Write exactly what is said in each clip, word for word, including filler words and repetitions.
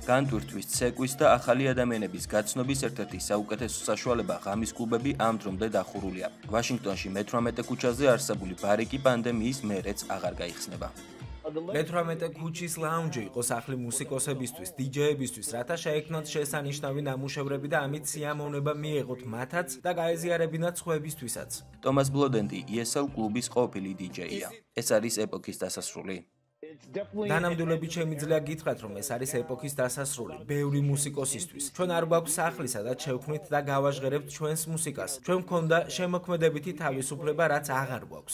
განტვირთვის, ცეკვის და ახალი ადამიანების გაცნობის ერთ-ერთი საუკეთესო საშუალება ღამის კლუბები ამ დრომდე დახურულია. ვაშინგტონში მეთვრამეტე ქუჩაზე არსებული ბარი კი პანდემიის მერეც აღარ გაიხსნება. მეთვრამეტე ქუჩის ლაუნჯი იყო სახლი მუსიკოსებისთვის, დიჯეებისთვის, რათა შეექმნათ შესანიშნავი ნამუშევრები და ამით სიამოვნება მიეღოთ მათაც და გაეზიარებინათ სხვებისთვისაც. ტომას ბლოდენდი ი ეს ელ კლუბის ყოფილი დიჯეია. ეს არის ეპოქის დასასრული. დანამდვილებით შემიძლია გითხრათ, რომ ეს არის ეპოქის დასასრული ბევრი მუსიკოსისთვის. ჩვენ არ გვაქვს სახლი, სადაც შევქმნით და გავაჟღერებთ ჩვენს მუსიკას. ჩვენ გვქონდა შემოქმედებითი თავისუფლება, რაც აღარ გვაქვს.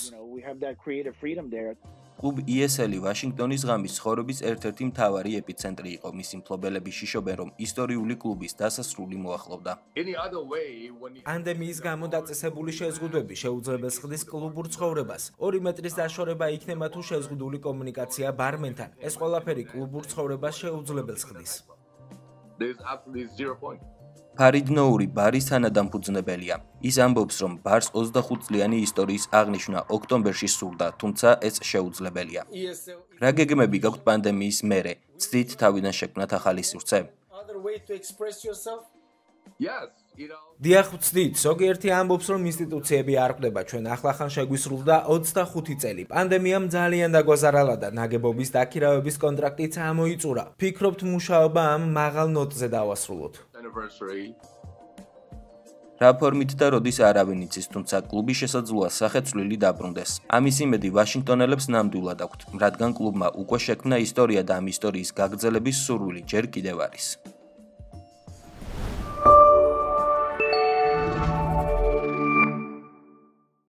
კლუბ ი ეს ელი ვაშინგტონის ღამის ცხოვრების ერთ-ერთი მთავარი ეპიცენტრი იყო. მისი მფლობელები შიშობენ, რომ ისტორიული კლუბის დასასრული მოახლოვდა. პანდემიის გამო დაწესებული შეზღუდვები შეუძლებელს ხდის კლუბურ ცხოვრებას. ორი მეტრის დაშორება იქნება თუ შეზღუდული კომუნიკაცია ბარმენთან. ეს ყველაფერი კლუბურ ცხოვრებას შეუძლებელს ხდის. ფარიდნოური ბარის თანადამფუძნებელია. ის ამბობს, რომ ბარს ოცდახუთ წლიანი ისტორიის აღნიშვნა ოქტომბერში სურდა, თუმცა ეს შეუძლებელია. რა გეგმები გაქვთ პანდემიის მერე? ცდით თავიდან შექმნათ ახალი სივრცე? დიახ, ვცდით. ზოგიერთი ამბობს, რომ ინსტიტუციები არ ხვდება. ჩვენ ახლახან შეგვისრულდა ოცდახუთი წელი. პანდემიამ ძალიან დაგვაზარალა და ნაგებობის დაქირავების კონტრაქტიც ამოიწურა. ფიქრობთ, მუშაობა ამ მაღალ ნოტზე დავასრულოთ. რა ფორმით და როდის არავინ იცის, თუმცა კლუბი შესაძლოა სახეცვლილი დაბრუნდეს. ამის იმედი ვაშინგტონელებს ნამდვილად აქვთ, რადგან კლუბმა უკვე შექმნა ისტორია და ამ ისტორიის გაგრძელების სურვილი ჯერ კიდევ არის.